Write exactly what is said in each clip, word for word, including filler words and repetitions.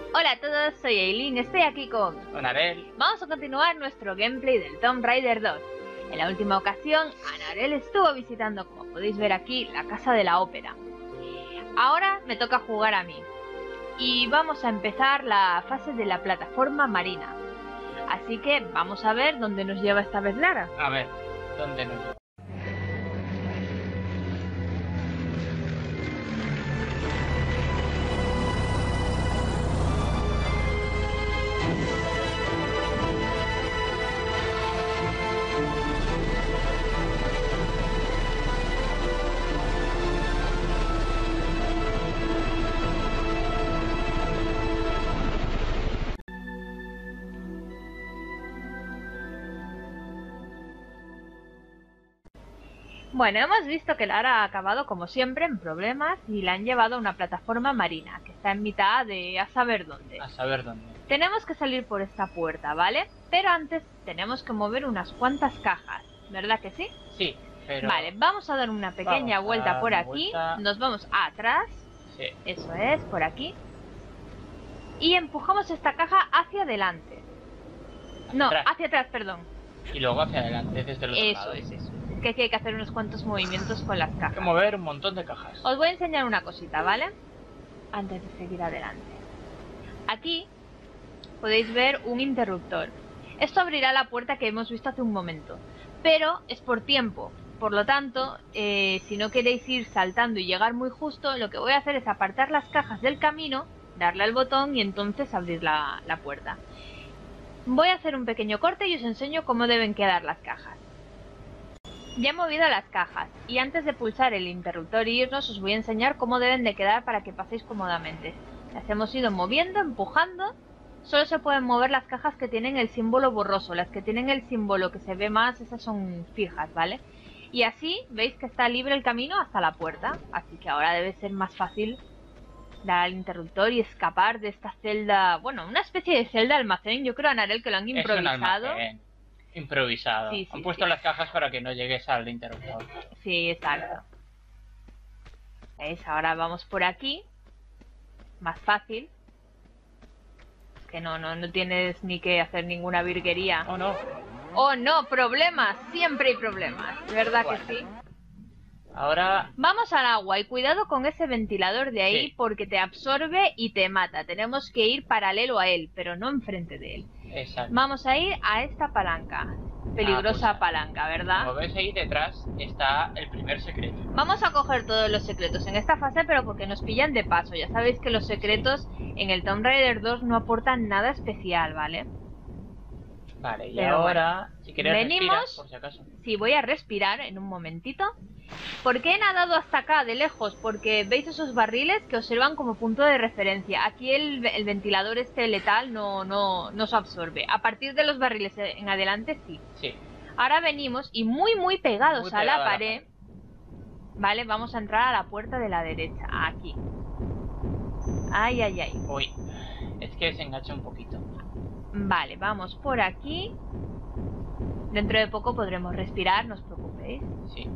Hola a todos, soy Aileen, estoy aquí con... Con Arel. Vamos a continuar nuestro gameplay del Tomb Raider dos. En la última ocasión, Anarel estuvo visitando, como podéis ver aquí, la Casa de la Ópera. Ahora me toca jugar a mí. Y vamos a empezar la fase de la plataforma marina. Así que vamos a ver dónde nos lleva esta vez Lara. A ver, ¿dónde nos lleva? Bueno, hemos visto que Lara ha acabado como siempre en problemas y la han llevado a una plataforma marina que está en mitad de a saber dónde. A saber dónde. Tenemos que salir por esta puerta, ¿vale? Pero antes tenemos que mover unas cuantas cajas, ¿verdad que sí? Sí, pero... Vale, vamos a dar una pequeña vuelta dar por una aquí, vuelta. Nos vamos atrás, Sí. eso es, por aquí, y empujamos esta caja hacia adelante. No, Atrás. hacia atrás, perdón. Y luego hacia adelante, desde el otro Eso lado. es, eso. Es que aquí hay que hacer unos cuantos movimientos con las Hay que cajas. mover un montón de cajas. Os voy a enseñar una cosita, ¿vale? Antes de seguir adelante. Aquí podéis ver un interruptor. Esto abrirá la puerta que hemos visto hace un momento, pero es por tiempo. Por lo tanto, eh, si no queréis ir saltando y llegar muy justo, lo que voy a hacer es apartar las cajas del camino, darle al botón y entonces abrir la, la puerta. Voy a hacer un pequeño corte y os enseño cómo deben quedar las cajas. Ya he movido las cajas y antes de pulsar el interruptor y irnos os voy a enseñar cómo deben de quedar para que paséis cómodamente. Las hemos ido moviendo, empujando. Solo se pueden mover las cajas que tienen el símbolo borroso. Las que tienen el símbolo que se ve más, esas son fijas, ¿vale? Y así veis que está libre el camino hasta la puerta. Así que ahora debe ser más fácil dar al interruptor y escapar de esta celda. Bueno, una especie de celda almacén. Yo creo, Anarel, que lo han improvisado. Es un almacén. Improvisado. Sí, sí, Han puesto sí. las cajas para que no llegues al interruptor. Sí, exacto. ¿Veis? Ahora vamos por aquí. Más fácil. Que no, no, no tienes ni que hacer ninguna virguería. Oh, no. ¡Oh, no! ¡Problemas! Siempre hay problemas. ¿Verdad Bueno. que sí? Ahora... Vamos al agua y cuidado con ese ventilador de ahí Sí. porque te absorbe y te mata. Tenemos que ir paralelo a él, pero no enfrente de él. Exacto. Vamos a ir a esta palanca. Peligrosa Ah, pues, palanca, ¿verdad? Como ves ahí detrás está el primer secreto. Vamos a coger todos los secretos en esta fase, pero porque nos pillan de paso. Ya sabéis que los secretos en el Tomb Raider dos no aportan nada especial, ¿vale? Vale, y Pero ahora, si quieres venimos. respirar, por si acaso. Sí, voy a respirar en un momentito. ¿Por qué he nadado hasta acá de lejos? Porque veis esos barriles que os sirvan como punto de referencia. Aquí el, el ventilador este letal no, no, no se absorbe. A partir de los barriles en adelante sí. Sí. Ahora venimos y muy muy pegados Muy a pegado la a la pared. Vale, vamos a entrar a la puerta de la derecha. Aquí. Ay, ay, ay. Uy, es que se engancha un poquito. Vale, vamos por aquí. Dentro de poco podremos respirar, no os preocupéis. Sí.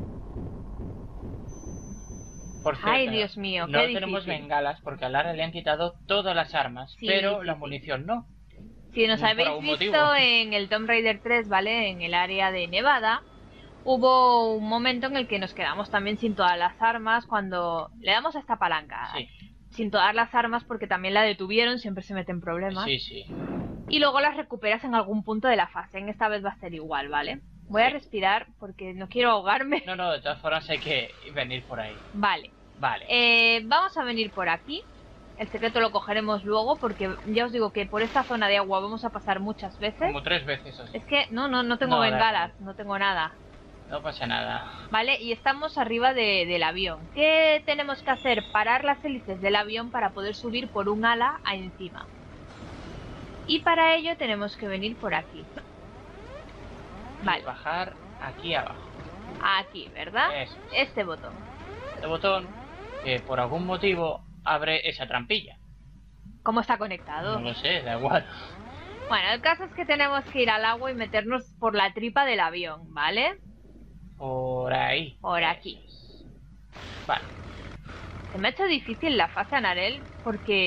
Por cierto, Ay, Dios mío, no qué tenemos difícil. bengalas porque a Lara le han quitado todas las armas, Sí, pero sí, la sí. munición no. Si nos Por habéis algún visto motivo. en el Tomb Raider tres, ¿vale? En el área de Nevada, hubo un momento en el que nos quedamos también sin todas las armas cuando le damos a esta palanca. Sí, Sin todas las armas porque también la detuvieron, siempre se meten problemas. sí, sí. Y luego las recuperas en algún punto de la fase. En esta vez va a ser igual, ¿vale? Voy a Sí. respirar porque no quiero ahogarme. No, no, de todas formas hay que venir por ahí. Vale. Vale. Eh, vamos a venir por aquí. El secreto lo cogeremos luego porque ya os digo que por esta zona de agua vamos a pasar muchas veces. Como tres veces así. Es que no, no, no tengo No, da bengalas, no tengo nada. No pasa nada. Vale, y estamos arriba de, del avión. ¿Qué tenemos que hacer? Parar las hélices del avión para poder subir por un ala a encima. Y para ello tenemos que venir por aquí. Vale, Bajar aquí abajo. aquí, ¿verdad? Eso. Este botón. Este botón que por algún motivo abre esa trampilla. ¿Cómo está conectado? No lo sé, da igual. Bueno, el caso es que tenemos que ir al agua y meternos por la tripa del avión, ¿vale? Por ahí. Por aquí. Vale. Se me ha hecho difícil la fase, Anarel, porque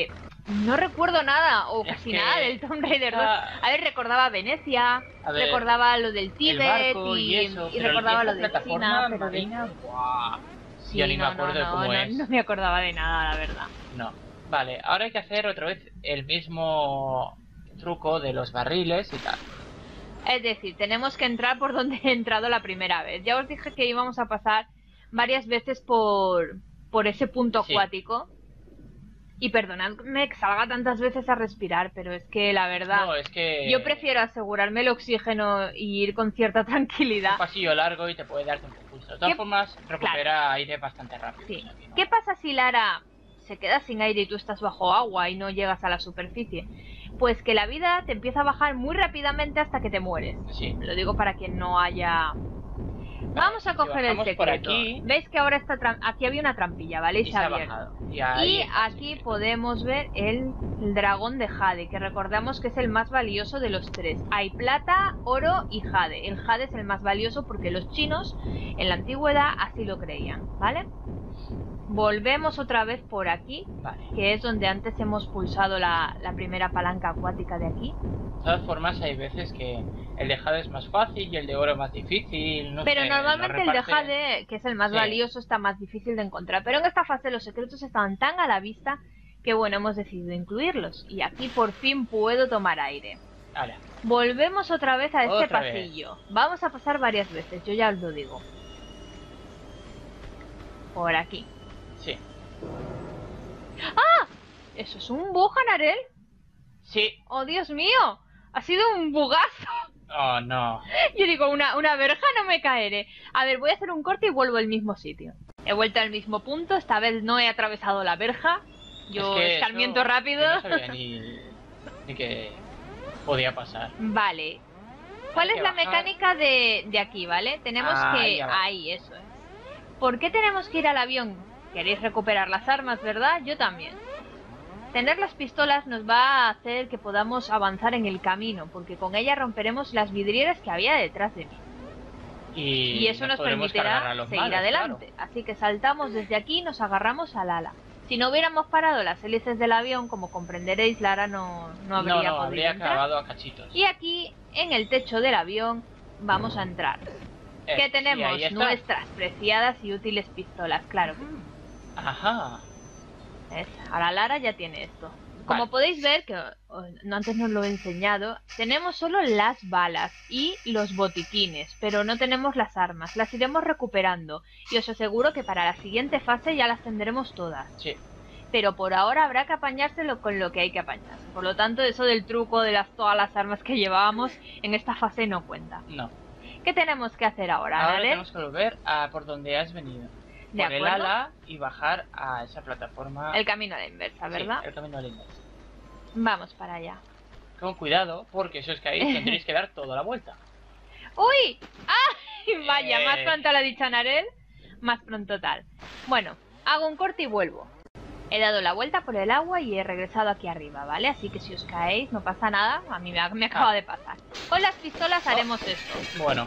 No recuerdo nada, o Es casi que nada del Tomb Raider dos. está- A ver, recordaba Venecia, A ver, recordaba lo del el Tíbet barco y, y eso, y pero recordaba esa lo de China, plataforma pero de... marina, ¡buah! Sí, Yo ni no, me acuerdo no, de no, cómo no, es. no me acordaba de nada, la verdad. No. Vale, ahora hay que hacer otra vez el mismo truco de los barriles y tal. Es decir, tenemos que entrar por donde he entrado la primera vez. Ya os dije que íbamos a pasar varias veces por, por ese punto Sí. acuático. Y perdonadme que salga tantas veces a respirar, pero es que la verdad, No, es que... yo prefiero asegurarme el oxígeno y ir con cierta un tranquilidad. pasillo largo y te puede darte un impulso. De todas ¿Qué? formas, recupera aire bastante rápido. Sí. o sea que no. ¿Qué pasa si Lara se queda sin aire y tú estás bajo agua y no llegas a la superficie? Pues que la vida te empieza a bajar muy rápidamente hasta que te mueres. Sí. Lo digo para quien no haya... Vamos a si coger el bajamos secreto. por aquí- Veis que ahora está tram- aquí había una trampilla, ¿vale? Y Y se se ha ha abierto. bajado. Y, ahí Y está el aquí secreto. podemos ver el, el dragón de Jade, que recordamos que es el más valioso de los tres. Hay plata, oro y Jade. El Jade es el más valioso porque los chinos en la antigüedad así lo creían, ¿vale? Volvemos otra vez por aquí, Vale. que es donde antes hemos pulsado la, la primera palanca acuática de aquí. De todas formas, hay veces que el de jade es más fácil y el de oro es más difícil. No Pero sé, normalmente lo el de reparte- Jade, que es el más Sí. valioso, está más difícil de encontrar. Pero en esta fase los secretos estaban tan a la vista que bueno, hemos decidido incluirlos. Y aquí por fin puedo tomar aire. Ahora, Volvemos otra vez a este Otra vez. pasillo. Vamos a pasar varias veces, yo ya os lo digo. Por aquí. sí. ¿Eso es un bug, Anarel? Sí. ¡Oh, Dios mío! ¡Ha sido un bugazo! Oh, no. Yo digo, una, una verja no me caeré. A ver, voy a hacer un corte y vuelvo al mismo sitio. He vuelto al mismo punto, esta vez no he atravesado la verja. Yo Es que escarmiento eso- rápido. yo no sabía ni, ni que podía pasar. Vale. ¿Cuál Hay es que la bajar. mecánica de, de aquí, vale? Tenemos Ahí que... abajo. Ahí, eso es. ¿Por qué tenemos que ir al avión? Queréis recuperar las armas, ¿verdad? Yo también. Tener las pistolas nos va a hacer que podamos avanzar en el camino, porque con ellas romperemos las vidrieras que había detrás de mí. Y, Y eso nos podremos cargar a permitirá los seguir malos, adelante. Así que saltamos desde aquí y nos agarramos al ala. Si no hubiéramos parado las hélices del avión, como comprenderéis, Lara no, no claro. habría no, no, podido habría entrar. acabado a cachitos. Y aquí, en el techo del avión, vamos a entrar. Eh, ¿Qué sí, tenemos? ahí está. Nuestras preciadas y útiles pistolas, claro. Ajá. ¿Ves? Ahora Lara ya tiene esto. Como Vale. podéis ver, que oh, no, antes nos lo he enseñado, tenemos solo las balas y los botiquines, pero no tenemos las armas. Las iremos recuperando y os aseguro que para la siguiente fase ya las tendremos todas. Sí. Pero por ahora habrá que apañárselo con lo que hay que apañarse. Por lo tanto, eso del truco de las todas las armas que llevábamos en esta fase no cuenta. No. ¿Qué tenemos que hacer ahora, Ahora Anarel? tenemos que volver a por donde has venido. ¿De por el acuerdo? ala y bajar a esa plataforma. El camino a la inversa, ¿verdad? Sí, el camino al inverso. Vamos para allá. Con cuidado, porque si os caéis tendréis que dar toda la vuelta. ¡Uy! ¡Ay! Vaya, Eh. más pronto lo ha dicho Anarel, más pronto tal. Bueno, hago un corte y vuelvo. He dado la vuelta por el agua y he regresado aquí arriba, ¿vale? Así que si os caéis no pasa nada, a mí me, ha- me acaba Ah. de pasar. Con las pistolas haremos Oh. esto. Bueno.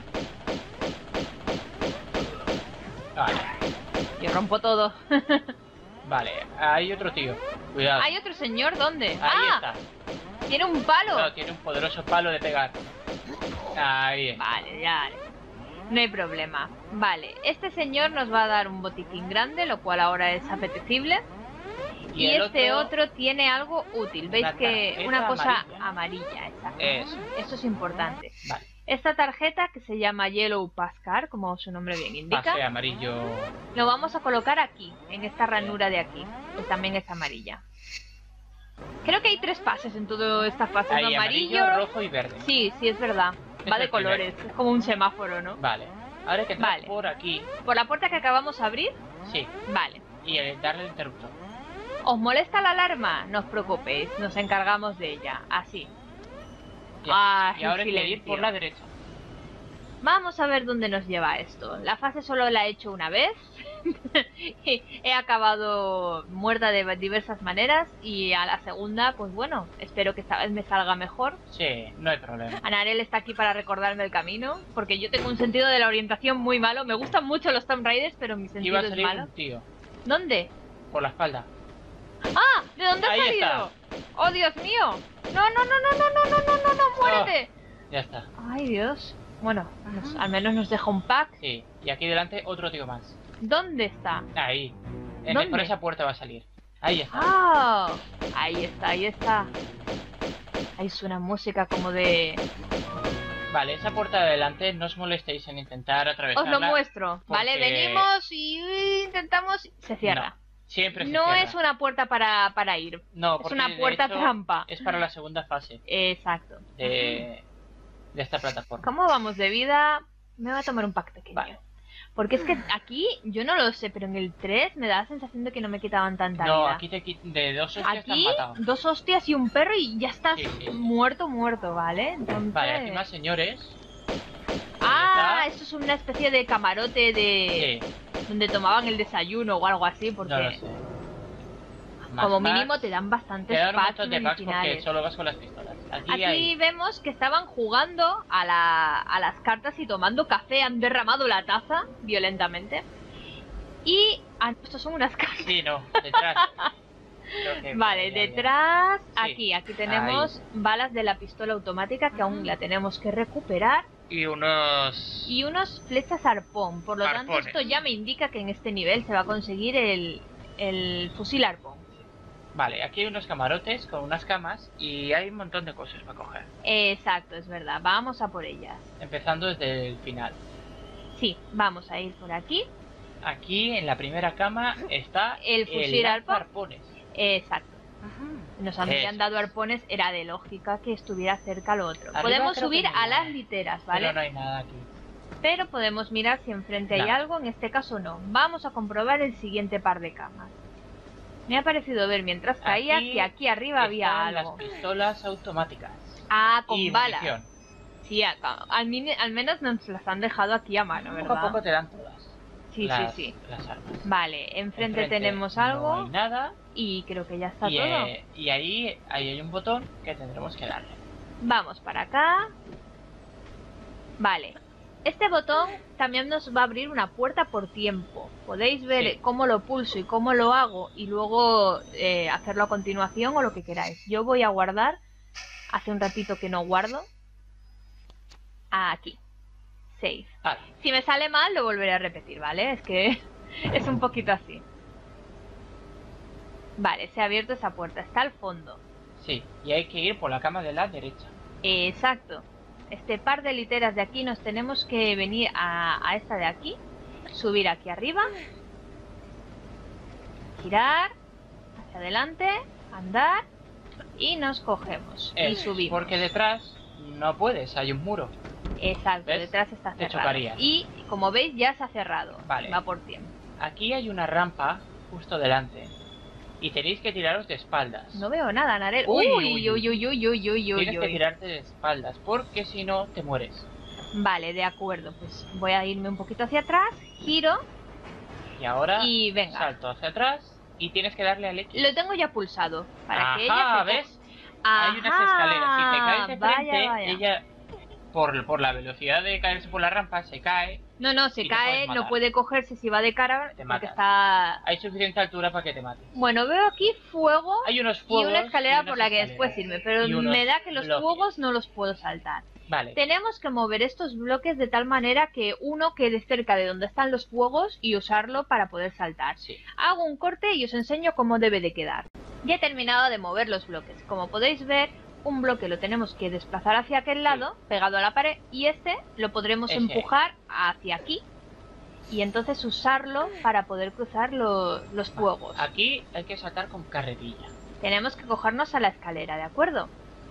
Vale, Yo rompo todo. vale. Hay otro tío. Cuidado. ¿Hay otro señor? ¿Dónde? Ahí ¡Ah! está. ¡Tiene un palo! Claro, tiene un poderoso palo de pegar. Ahí es. Vale, ya. No hay problema. Vale, este señor nos va a dar un botiquín grande, lo cual ahora es apetecible. Y, el este otro... tiene algo útil. Veis Una que tarjeta una cosa amarilla. amarilla, exacto. Eso. Esto es importante. Vale. Esta tarjeta, que se llama Yellow Pascar, como su nombre bien indica, Pase amarillo. lo vamos a colocar aquí, en esta ranura de aquí, que también es amarilla. Creo que hay tres pases en toda esta fase, Hay ¿no? amarillo, Amarillo... rojo y verde. Sí, sí, es verdad. Es Va el de colores, es como un semáforo, ¿no? Vale. Ahora hay que entrar Vale. por aquí. Por la puerta que acabamos de abrir, Sí. vale. Y el- darle el interruptor. ¿Os molesta la alarma? No os preocupéis, nos encargamos de ella. Así. Ya. Ah, y ahora hay que ir silencio. por la derecha. Vamos a ver dónde nos lleva esto. La fase solo la he hecho una vez. Y he acabado muerta de diversas maneras. Y a la segunda, pues bueno, espero que esta vez me salga mejor. Sí, no hay problema. Anarel está aquí para recordarme el camino. Porque yo tengo un sentido de la orientación muy malo. Me gustan mucho los Tomb Raiders, pero mi sentido Iba a es salir malo. un tío ¿Dónde? por la espalda. ¡Ah! ¿De dónde ha Ahí salido? está. ¡Oh, Dios mío! ¡No, no, no, no, no, no, no, no, no, no! ¡Muérete! Oh, ya está. ¡Ay, Dios! Bueno, nos- al menos nos deja un pack. Sí, y aquí delante otro tío más. ¿Dónde está? Ahí. En ¿Dónde? Por esa puerta va a salir. Ahí está. ¡Ah! Ahí está, ahí está. Ahí suena música como de... Vale, esa puerta de delante, no os molestéis en intentar Os atravesarla. lo muestro, ¿vale? porque- Venimos y uh, intentamos... Se cierra. No, siempre se No cierra. es una puerta para, para ir. No, es porque una de puerta hecho, trampa. Es para la segunda fase Exacto. de, de esta plataforma. ¿Cómo vamos de vida? Me voy a tomar un pack pequeño. Vale. Porque es que aquí, yo no lo sé, pero en el tres me da la sensación de que no me quitaban tanta No, vida. aquí te qui- de dos hostias te han Aquí, matado. dos hostias y un perro y ya estás Sí, sí. muerto, muerto, ¿vale? Entonces... Vale, aquí más señores. Ah, Ahí esto es una especie de camarote de... Sí, donde tomaban el desayuno o algo así, porque no lo sé. Más como packs. mínimo te dan Te bastantes dan un packs montón de packs porque medicinales. solo vas con las pistolas. Aquí, Aquí hay... vemos que estaban jugando a, la, a las cartas y tomando café, han derramado la taza violentamente. Y... Ah, estos son unas cartas. Sí, no, detrás. Creo que Vale, por ahí había. detrás, Sí, aquí, aquí tenemos balas de la pistola automática que aún la tenemos que recuperar. Y unos... Y unos flechas arpón. Por lo tanto, Arpones. esto ya me indica que en este nivel se va a conseguir el, el fusil arpón. Vale, aquí hay unos camarotes con unas camas y hay un montón de cosas para coger. Exacto, es verdad. Vamos a por ellas. Empezando desde el final. Sí, vamos a ir por aquí. Aquí en la primera cama está El fusil arpón. arpones. Exacto. Nos habían Eso dado es. arpones, era de lógica que estuviera cerca lo otro. Arriba Podemos creo subir que no a hay las nada. literas, Pero ¿vale? no hay nada aquí. Pero podemos mirar si enfrente hay Nada. algo, en este caso no. Vamos a comprobar el siguiente par de camas. Me ha parecido ver mientras caía Aquí que aquí arriba había Están algo. las pistolas automáticas. Ah, con y balas. munición. Sí, a- al, mini- al menos nos las han dejado aquí a mano, Poco a ¿verdad? poco te dan todas. Sí, las, sí, sí. Las armas. Vale, enfrente, Enfrente tenemos No algo hay nada. y creo que ya está Y, todo. eh, y ahí, ahí hay un botón que tendremos que darle. Vamos para acá. Vale. Este botón también nos va a abrir una puerta por tiempo. Podéis ver Sí. cómo lo pulso y cómo lo hago y luego eh, hacerlo a continuación o lo que queráis. Yo voy a guardar. Hace un ratito que no guardo. Aquí. Save. Vale. Si me sale mal lo volveré a repetir, ¿vale? Es que es un poquito así. Vale, se ha abierto esa puerta. Está al fondo. Sí, y hay que ir por la cama de la derecha. Exacto. Este par de literas de aquí nos tenemos que venir a, a esta de aquí. Subir aquí arriba. Girar. Hacia adelante. Andar. Y nos cogemos. Y Eso es, subimos. Porque detrás no puedes, hay un muro. Exacto, ¿Ves? detrás está Te cerrado. chocarías. Y como veis ya se ha cerrado. Vale. Va por tiempo. Aquí hay una rampa justo delante. Y tenéis que tiraros de espaldas. No veo nada, Narel. Uy, Uy, uy, uy, uy, uy, uy, uy, uy, Tienes que uy. tirarte de espaldas, porque si no te mueres. Vale, de acuerdo. Pues voy a irme un poquito hacia atrás. Giro. Y ahora Y venga. salto hacia atrás y tienes que darle al X. Lo tengo ya pulsado. Para que Ajá, ella se ¿ves? Ajá, Hay unas escaleras. Si te caes de vaya, frente, vaya. ella, por, por la velocidad de caerse por la rampa, se cae. No, no, se y te puedes cae, matar. no puede cogerse si va de cara Te porque matas. está... Hay suficiente altura para que te mates. Bueno, veo aquí fuego Hay unos y fuegos. una escalera y unas por la que escaleras. después irme, pero Y unos me da que los bloques. fuegos no los puedo saltar. Vale. Tenemos que mover estos bloques de tal manera que uno quede cerca de donde están los fuegos y usarlo para poder saltar. Sí. Hago un corte y os enseño cómo debe de quedar. Ya he terminado de mover los bloques. Como podéis ver, un bloque lo tenemos que desplazar hacia aquel lado, pegado a la pared, y este lo podremos Ese. empujar hacia aquí. Y entonces usarlo para poder cruzar lo- los fuegos. Aquí hay que saltar con carretilla. Tenemos que cogernos a la escalera, ¿de acuerdo?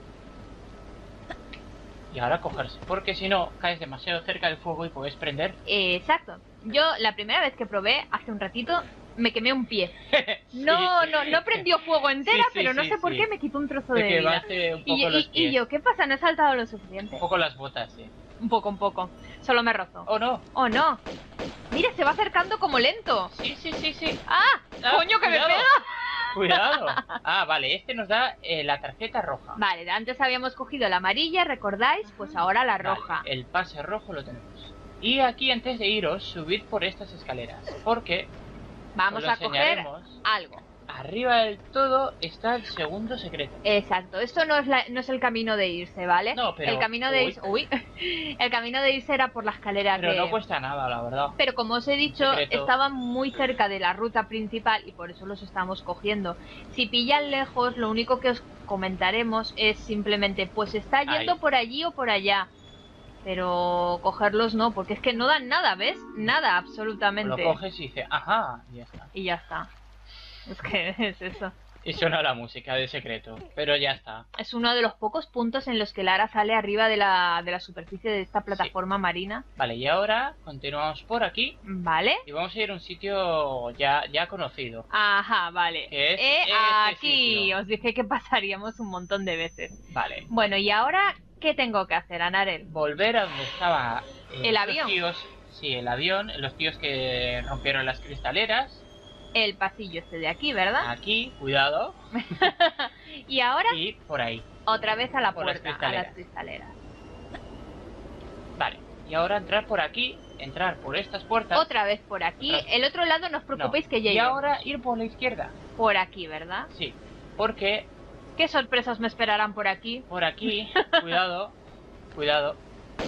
Y ahora cogerse. Porque si no, caes demasiado cerca del fuego y puedes prender. Eh, exacto. Yo la primera vez que probé, hace un ratito, me quemé un pie. No, Sí. no, no prendió fuego entera, Sí, sí, pero no sí, sé por sí. qué me quitó un trozo Te de vida. quemaste un poco Y, los y- pies. y yo, ¿qué pasa? No he saltado lo suficiente. Un poco las botas, sí. Un poco, un poco. Solo me rozó. Oh, no. Oh, no. Mira, se va acercando como lento. Sí, sí, sí, sí. ¡Ah! Ah, ¡Coño, que cuidado. me pega! Cuidado. Ah, vale. Este nos da eh, la tarjeta roja. Vale, antes habíamos cogido la amarilla, ¿recordáis? Pues ahora la Vale, roja. el pase rojo lo tenemos. Y aquí antes de iros, subid por estas escaleras. Porque Vamos os lo a coger enseñaremos. algo. arriba del todo está el segundo secreto. Exacto, esto no es, la, no es el camino de irse, ¿vale? No, pero... El camino de uy. irse... Uy. El camino de irse era por la escalera Pero que... no cuesta nada, la verdad. Pero como os he dicho, Secreto. estaban muy cerca de la ruta principal y por eso los estamos cogiendo. Si pillan lejos, lo único que os comentaremos es simplemente, pues está yendo Ahí. por allí o por allá. Pero cogerlos no, porque es que no dan nada, ¿ves? Nada, absolutamente. Lo coges y dices, ajá, y ya está. Y ya está. Es que es eso. Y suena la música de secreto, pero ya está. Es uno de los pocos puntos en los que Lara sale arriba de la, de la superficie de esta plataforma marina. Vale, y ahora continuamos por aquí ¿Vale? y vamos a ir a un sitio ya, ya conocido. Ajá, vale. Que es Eh, este aquí sitio. os dije que pasaríamos un montón de veces. Vale. Bueno, y ahora, ¿qué tengo que hacer, Anarel? Volver a donde estaba eh, ¿El estos avión? tíos, sí, el avión, los tíos que rompieron las cristaleras. El pasillo este de aquí, ¿verdad? Aquí, cuidado. Y ahora, Y por ahí. otra vez a la Por las puerta, a cristaleras. las cristaleras. Vale. Y ahora entrar por aquí, entrar por estas puertas. Otra vez por aquí. Otras- El otro lado no os preocupéis No. que ya Y iremos. ahora ir por la izquierda. Por aquí, ¿verdad? Sí. Porque ¿Qué sorpresas me esperarán por aquí? por aquí, cuidado, cuidado.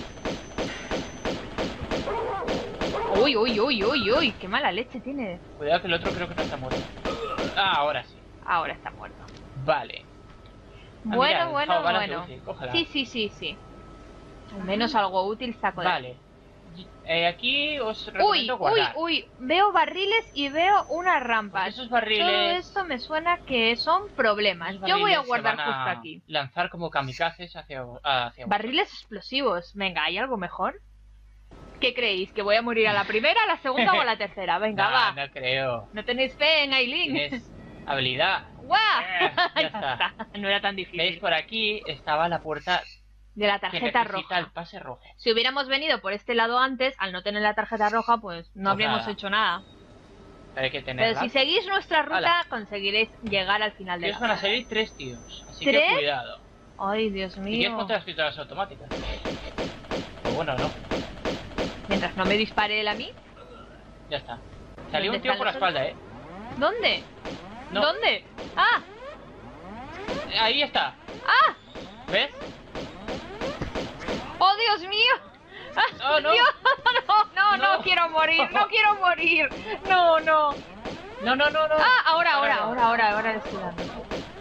Uy, uy, uy, uy, uy, qué mala leche tiene. Cuidado que el otro creo que no está muerto. Ah, ahora sí. Ahora está muerto. Vale. Ah, Bueno, mira, bueno, dejado balas de bueno. útil, cógela. Sí, sí, sí, sí. Al menos algo útil saco de Vale. Eh, aquí os Uy, recomiendo uy, guardar. uy, veo barriles y veo unas rampas. Pues esos barriles... Todo esto me suena que son problemas. esos Yo voy a barriles se guardar van a justo aquí. lanzar como kamikazes hacia, hacia Barriles explosivos. Venga, ¿hay algo mejor? ¿Qué creéis? ¿Que voy a morir a la primera, a la segunda o a la tercera? Venga, no, va. no creo. ¿No tenéis fe en Aileen? Tienes habilidad. ¡Guau! Eh, ya está. No era tan ¿Veis? difícil. Por aquí estaba la puerta De la que tarjeta necesita roja. el pase rojo. Si hubiéramos venido por este lado antes, al no tener la tarjeta roja, pues no Pues habríamos nada. hecho nada. Pero hay que Pero tenerla. si seguís nuestra ruta, Hala. conseguiréis llegar al final de Aquí os la van a ruta. salir tres tíos. Así ¿Tres? que cuidado. Ay, Dios Si quieres mío. contra las pistolas automáticas. Pero bueno, no. Mientras no me dispare él a mí. Ya está. Salió ¿Dónde un tío están por la los espalda, eh. ¿Dónde? No. ¿Dónde? ¡Ah! Ahí está. ¡Ah! ¿Ves? ¡Oh, Dios mío! ¡Ah, Oh, no. Dios! No, no, no, No. quiero morir, no quiero morir. No, no. No, no, no, no. Ah, ahora, ahora, no. ahora, ahora, ahora le estoy dando.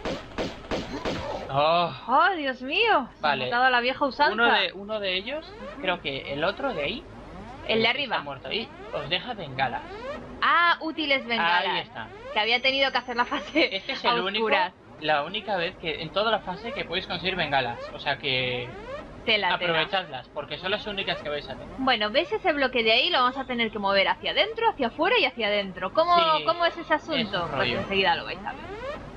Oh. ¡Oh, Dios mío! Se Vale. ha matado a la vieja usanza. Uno de, uno de ellos, creo que el otro de ahí. El de que arriba. Está muerto ahí. Os deja bengalas. Ah, útiles bengalas. Ahí está. Que había tenido que hacer la fase Este es a el único, oscuras. la única vez que en toda la fase que podéis conseguir bengalas. O sea que Tela, tela. aprovechadlas, porque son las únicas que vais a tener. Bueno, ¿veis ese bloque de ahí? Lo vamos a tener que mover hacia adentro, hacia afuera y hacia adentro. ¿Cómo, Sí, ¿cómo es ese asunto? es un Pues rollo. enseguida lo vais a ver.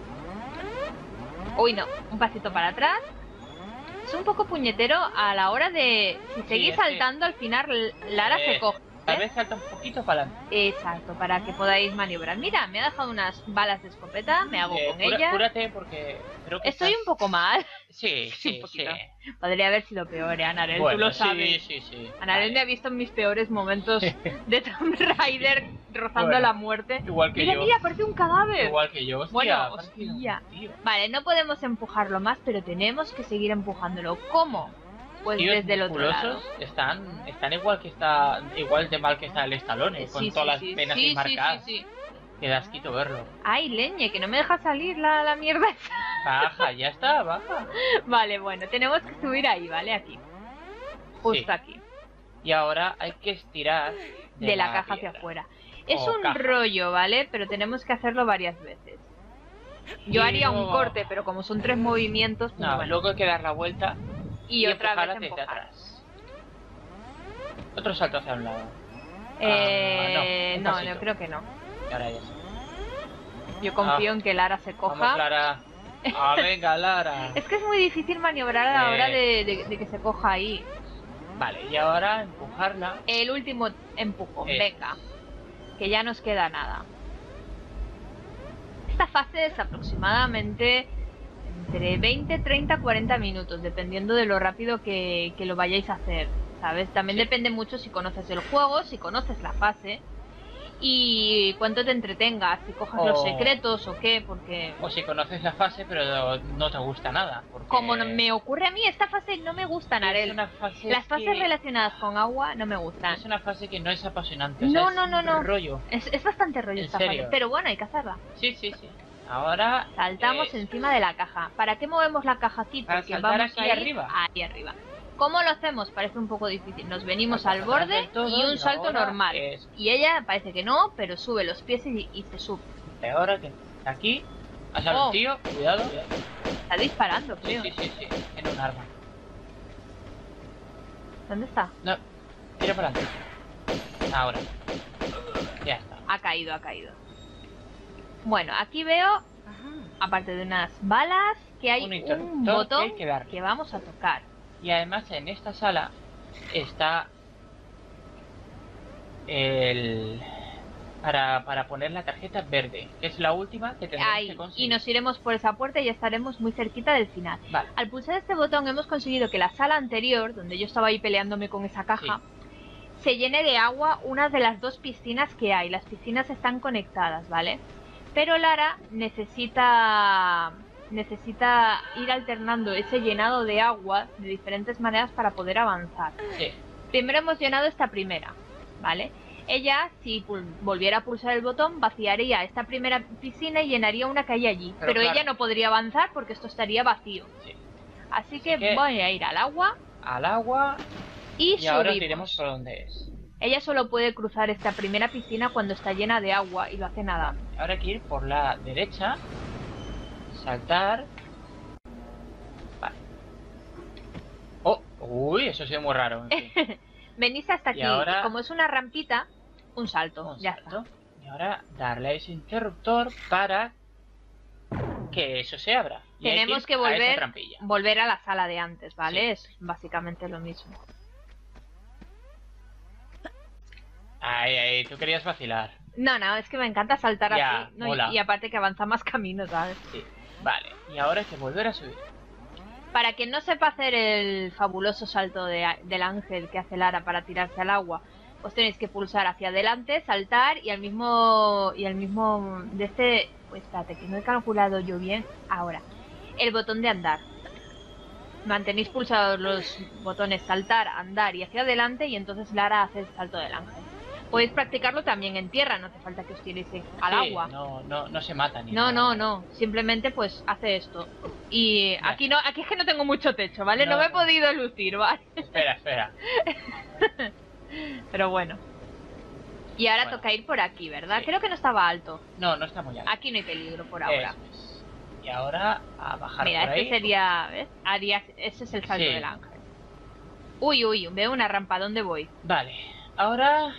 Uy, no. Un pasito para atrás. Es un poco puñetero a la hora de... Si seguís es que- saltando, al final Lara se Eh, coge. Tal ¿eh? vez salta un poquito para adelante. Exacto, para que podáis maniobrar. Mira, me ha dejado unas balas de escopeta, me hago Eh, con cura- ellas. Cúrate porque creo que Estoy estás- un poco mal. Sí, un sí, sí. poquito. Podría haber sido peor, ¿eh, Anarel? Tú Bueno, lo sí, sabes. sí, sí. Anarel Vale. me ha visto en mis peores momentos de Tomb Raider rozando Bueno, la muerte. Igual que Mira, yo. mira, parece un cadáver. Igual que yo. Hostia, Bueno, parece un hostia. tío. Vale, no podemos empujarlo más, pero tenemos que seguir empujándolo. ¿Cómo? Pues Tíos desde el otro lado. musculosos están, están igual que está, igual de mal que está el Stallone, con Sí, todas sí, las sí, penas sí, ahí marcadas. sí, sí, sí. Que da asquito verlo. Ay, leñe, que no me deja salir la, la mierda esa. Baja, ya está, baja. Vale, bueno, tenemos que subir ahí, ¿vale? Aquí. Justo Sí. aquí. Y ahora hay que estirar De, la, caja hacia piedra. afuera. Es O un caja. rollo, ¿vale? Pero tenemos que hacerlo varias veces. Yo Y haría un luego- corte, pero como son tres movimientos, pues No, bueno. luego hay que dar la vuelta Y, otra empujarla vez desde empujar. atrás. Otro salto hacia un lado. Eh, Ah, no, un no, pasito. yo creo que no. Y ahora ya sí. Yo confío Ah. en que Lara se Vamos, coja. Lara. Ah, venga, Lara. Es que es muy difícil maniobrar a la Eh. hora de, de- de que se coja ahí. Vale, y ahora empujarla. El último empujón, Eh. venga. Que ya nos queda nada. Esta fase es aproximadamente entre veinte, treinta, cuarenta minutos, dependiendo de lo rápido que, que lo vayáis a hacer, ¿sabes? También Sí. depende mucho si conoces el juego, si conoces la fase. y cuánto te entretengas, si cojas O- los secretos o qué, porque O si conoces la fase pero no te gusta nada. Porque como no- me ocurre a mí, esta fase no me gusta, es Narel. una fase Las fases que- relacionadas con agua no me gustan. Es una fase que no es apasionante. o No, sea, no, es no, un no. rollo. Es, es bastante rollo ¿En esta serio? fase, pero bueno, hay que hacerla. Sí, sí, sí. Ahora Saltamos eh, encima de la caja. ¿Para qué movemos la caja aquí? Para Porque saltar vamos aquí a ir arriba. ahí arriba. ¿Cómo lo hacemos? Parece un poco difícil. Nos venimos Hacia al atrás borde del todo y un y salto ahora normal. es- Y ella parece que no, pero sube los pies y, y se sube. ahora que aquí ha salido Oh. un tío, cuidado. Está disparando, Sí, creo. sí, sí, sí, en un arma. ¿Dónde está? No, tira para adelante. Ahora. Ya está. Ha caído, ha caído. Bueno, aquí veo, aparte de unas balas, que hay Un un, interruptor botón que hay que darle. que vamos a tocar. Y además en esta sala está el para, para poner la tarjeta verde, que es la última que tendremos Ahí, que conseguir. y nos iremos por esa puerta y ya estaremos muy cerquita del final. Vale. Al pulsar este botón hemos conseguido que la sala anterior, donde yo estaba ahí peleándome con esa caja, se llene de agua una de las dos piscinas que hay. Las piscinas están conectadas, ¿vale? Pero Lara necesita necesita ir alternando ese llenado de agua de diferentes maneras para poder avanzar. Sí. Primero hemos llenado esta primera, ¿vale? Ella, si pul- volviera a pulsar el botón, vaciaría esta primera piscina y llenaría una que hay allí. Pero Pero, claro. ella no podría avanzar porque esto estaría vacío. Sí. Así que, que- voy a ir al agua Al agua y, y ahora subimos. diremos por dónde es. Ella solo puede cruzar esta primera piscina cuando está llena de agua y lo hace nada. Ahora hay que ir por la derecha, saltar. Vale. Oh, uy, eso ha sido muy raro. En fin. Venís hasta Y aquí. ahora- Y como es una rampita, un salto. Un ya salto. Y ahora darle a ese interruptor para que eso se abra. Y hay Tenemos ir que a esa volver, trampilla. volver a la sala de antes, ¿vale? Es básicamente lo mismo. Ay, ay, tú querías vacilar. No, no, es que me encanta saltar Ya, así. ¿no? mola. Y, y aparte que avanza más camino, ¿sabes? Sí. Vale. Y ahora hay que volver a subir. Para quien no sepa hacer el fabuloso salto de, del ángel que hace Lara para tirarse al agua, pues tenéis que pulsar hacia adelante, saltar y al mismo y al mismo de este, pues espérate, que no he calculado yo bien ahora. El botón de andar. Mantenéis pulsados los botones saltar, andar y hacia adelante y entonces Lara hace el salto del ángel. Podéis practicarlo también en tierra, no hace falta que os tiréis al Sí, agua. No, no, no se mata ni No, nada. no, no. Simplemente pues hace esto. Y Ya. aquí no, aquí es que no tengo mucho techo, ¿vale? No, No, me he no. podido lucir, ¿vale? Espera, espera. Pero bueno. Y ahora Bueno. toca ir por aquí, ¿verdad? Sí. Creo que no estaba alto. No, no está muy alto. Aquí no hay peligro por ahora. Eso es. Y ahora a bajar Mira, por este ahí. sería, ¿ves? Haría, ese es el salto Sí. del ángel. Uy, uy, veo una rampa, ¿dónde voy? Vale. Ahora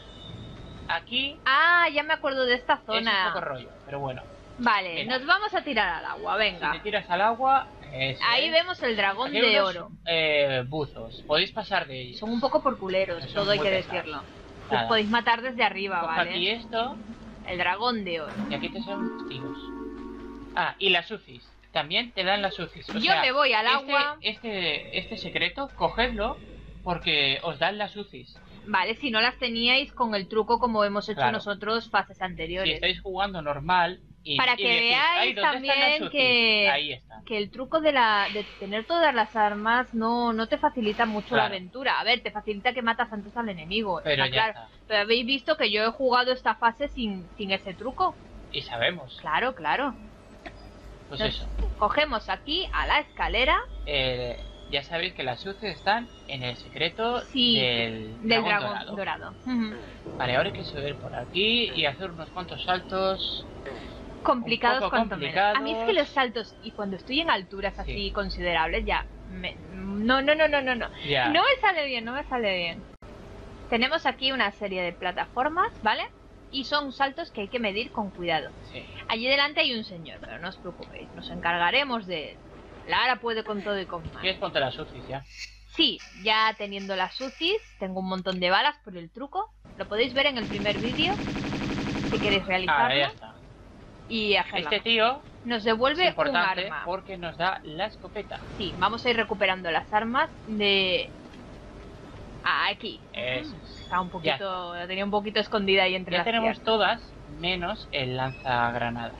aquí Ah, ya me acuerdo de esta es un poco zona. rollo, pero bueno. Vale, Mira. nos vamos a tirar al agua, Si venga. te tiras al agua, eso Ahí es. vemos el dragón Aquí hay de unos, oro. eh, buzos. Podéis pasar de ellos. Son un poco porculeros, Son todo hay muy que pesados. decirlo. Los Nada. podéis matar desde arriba, Coge ¿vale? aquí esto El dragón de oro. y aquí te son tiros. Ah, y las U C Is. También te dan las U C Is. O Yo sea, me voy al este- agua. Este, este secreto, cogedlo porque os dan las U C Is. Vale, si no las teníais con el truco como hemos hecho Claro. nosotros fases Si anteriores. estáis jugando normal y, Para y que decís, veáis "Ay, ¿dónde están las también U C Is?". que- Ahí está. Que el truco de la de tener todas las armas no, no te facilita mucho la Claro. aventura. A ver, te facilita que matas antes al enemigo. Pero está ya claro. está. Pero habéis visto que yo he jugado esta fase sin, sin ese truco. Y sabemos. Claro, claro. Pues Nos- eso. Cogemos aquí a la escalera Eh, ya sabéis que las U C Is están en el secreto Sí, del, del dragón dragón dorado. dorado. Ujú. Vale, ahora hay que subir por aquí y hacer unos cuantos saltos. Complicados poco cuanto menos. A mí es que complicados. los saltos, y cuando estoy en alturas así Sí. considerables, ya... me- No, no, no, no, no, no. Ya. No me sale bien, no me sale bien. Tenemos aquí una serie de plataformas, ¿vale? Y son saltos que hay que medir con cuidado. Sí. Allí delante hay un señor, pero no os preocupéis, nos encargaremos de él. Lara puede con todo y con más. ¿Quieres ponte las U C Is ya? Sí, ya teniendo las U C Is, tengo un montón de balas por el truco. Lo podéis ver en el primer vídeo, si queréis Ah, realizarlo. ya está. Y hacerlo. Este tío Nos es devuelve un importante arma. porque nos da la escopeta. Sí, vamos a ir recuperando las armas de Aquí. Eso. Está un poquito, la tenía un poquito escondida ahí entre Ya las tenemos piernas. todas, menos el lanzagranadas.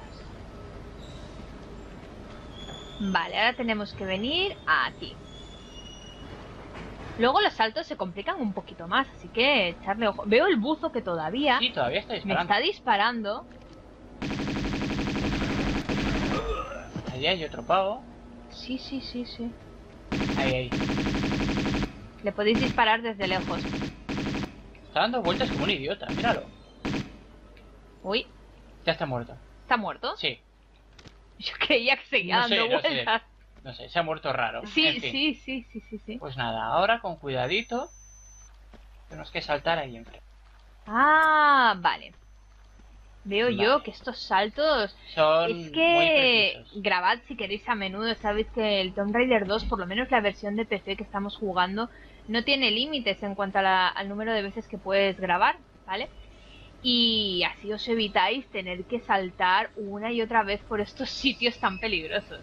Vale, ahora tenemos que venir aquí. Luego los saltos se complican un poquito más, así que echarle ojo. Veo el buzo que todavía Sí, todavía está me disparando. está disparando. Allí hay otro pavo. Sí, sí, sí, sí. Ahí, ahí. Le podéis disparar desde lejos. Está dando vueltas como un idiota, míralo. Uy, Ya está muerto. ¿está muerto? Sí. Yo creía que seguía No sé, dando no sé. vueltas. No sé, se ha muerto raro. Sí, En fin. sí, sí, sí, sí, sí. Pues nada, ahora con cuidadito tenemos que saltar ahí enfrente. Ah, vale. Veo Vale. yo que estos saltos... Son Es que muy precisos. grabad si queréis a menudo. Sabéis que el Tomb Raider dos, por lo menos la versión de P C que estamos jugando, no tiene límites en cuanto a la- al número de veces que puedes grabar, ¿vale? Y así os evitáis tener que saltar una y otra vez por estos sitios tan peligrosos.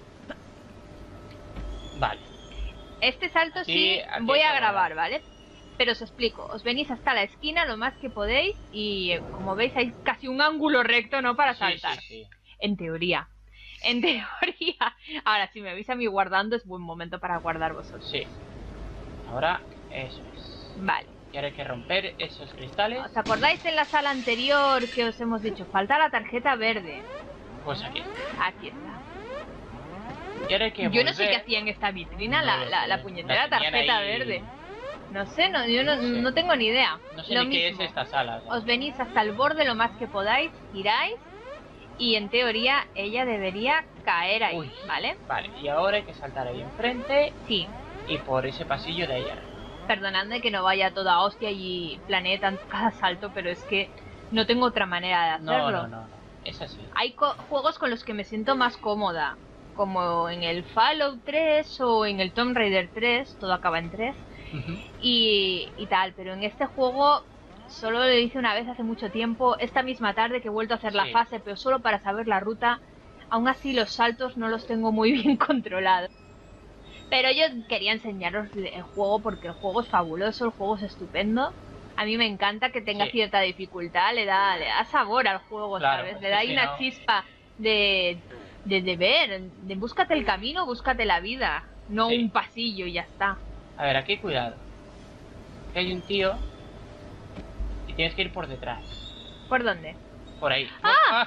Vale. Este salto Aquí- sí aquí voy hay que a grabar, grabar. ¿vale? Pero os explico, os venís hasta la esquina lo más que podéis y eh, como veis hay casi un ángulo recto, ¿no? Para Sí, saltar. sí, sí. En teoría. En teoría. Ahora, si me veis a mí guardando, es buen momento para guardar vosotros. Sí. Ahora, eso es. Vale. Y ahora hay que romper esos cristales. ¿Os acordáis en la sala anterior que os hemos dicho? Falta la tarjeta verde. Pues aquí. Aquí está. Y ahora hay que Yo no sé volver- qué hacía en esta vitrina No la, lo la, sé. la puñetera La tenían tarjeta ahí- verde. No sé, no, yo no, No sé. no tengo ni idea. No sé Lo ni qué es mismo. esta sala. ¿sabes? Os venís hasta el borde lo más que podáis, giráis y en teoría ella debería caer ahí, Uy. ¿vale? Vale, y ahora hay que saltar ahí enfrente Sí, y por ese pasillo de ahí arriba. perdonadme que no vaya toda hostia y planee tanto cada salto, pero es que no tengo otra manera de hacerlo. No, no, no, no. Es así. Hay co- juegos con los que me siento más cómoda, como en el Fallout tres o en el Tomb Raider tres, todo acaba en tres, Ujú. y, y tal, pero en este juego solo lo hice una vez hace mucho tiempo, esta misma tarde que he vuelto a hacer la Sí. fase, pero solo para saber la ruta. Aún así los saltos no los tengo muy bien controlados. Pero yo quería enseñaros el juego porque el juego es fabuloso, el juego es estupendo. A mí me encanta que tenga Sí. cierta dificultad, le da, le da sabor al juego, Claro, ¿sabes? es Le que da si ahí una no- chispa de, de, de ver, de búscate el camino, búscate la vida, no Sí. un pasillo y ya está. A ver, aquí cuidado. Que hay un tío y tienes que ir por detrás. ¿Por dónde? Por ahí. ¡Ah!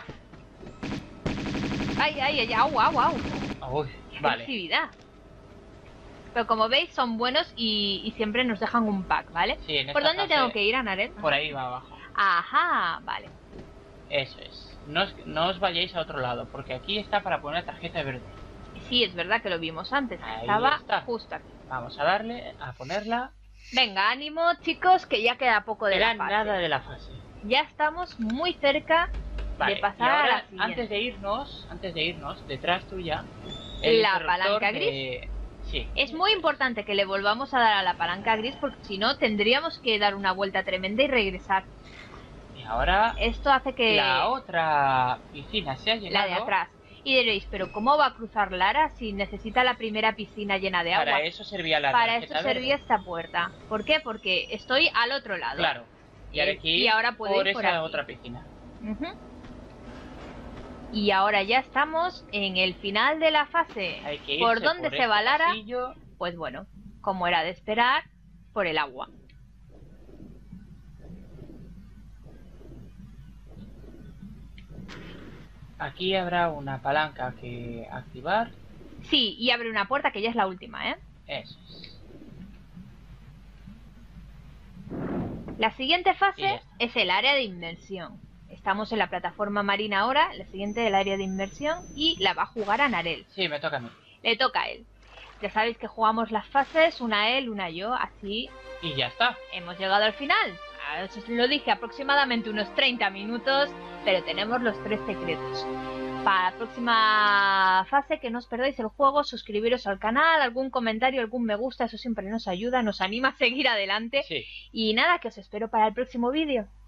Ay, ay, ay, au, au, au. Ah, uy, Qué vale. agresividad. Pero como veis son buenos y, y siempre nos dejan un pack, ¿vale? Sí, en ¿Por esta dónde fase- tengo que ir, Anaren? Por ahí va abajo. Ajá, vale. Eso es. No os, no os vayáis a otro lado, porque aquí está para poner la tarjeta verde. Sí, es verdad que lo vimos antes. Ahí Estaba está. justo aquí. Vamos a darle, a ponerla. Venga, ánimo, chicos, que ya queda poco de Era la fase. nada de la fase. Ya estamos muy cerca Vale, de pasar y ahora, a la siguiente. antes de irnos, antes de irnos, detrás tuya, La interruptor palanca de- Sí. Es muy importante que le volvamos a dar a la palanca gris porque si no tendríamos que dar una vuelta tremenda y regresar. Y ahora Esto hace que la otra piscina se ha llenado. la de atrás. Y diréis, pero ¿cómo va a cruzar Lara si necesita la primera piscina llena de agua? Para eso servía la Para tarjeta eso servía verde. esta puerta. ¿Por qué? Porque estoy al otro lado. Claro. Y ahora Y- aquí y ahora puedo por ir por esa aquí. otra piscina. Ujú. Y ahora ya estamos en el final de la fase. Hay que irse ¿Por dónde se este va Lara? pasillo. Pues bueno, como era de esperar, por el agua. Aquí habrá una palanca que activar. Sí, y abre una puerta que ya es la última, ¿eh? Eso es. La siguiente Y ya fase está. es el área de inmersión. Estamos en la plataforma marina ahora, la siguiente es el área de inmersión y la va a jugar a Narel. Sí, me toca a mí. Le toca a él. Ya sabéis que jugamos las fases, una él, una yo, así Y ya está. hemos llegado al final. A ver, os lo dije, aproximadamente unos treinta minutos, pero tenemos los tres secretos. Para la próxima fase, que no os perdáis el juego, suscribiros al canal, algún comentario, algún me gusta, eso siempre nos ayuda, nos anima a seguir adelante. Sí. Y nada, que os espero para el próximo vídeo.